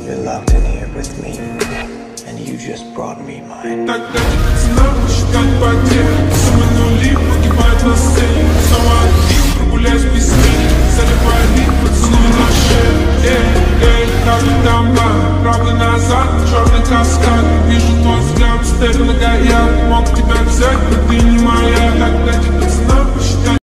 You're locked in here with me, and you just brought me mine. Так дайте пацанам считать потери. Суммы нули погибают на сцене. Снова один, прогуляюсь без тени. Заливаю лик, поцелуй на шею. Эй, как ты там, правый назад, черный каскад. Вижу твой взгляд, степь многояд. Мог тебя взять, но ты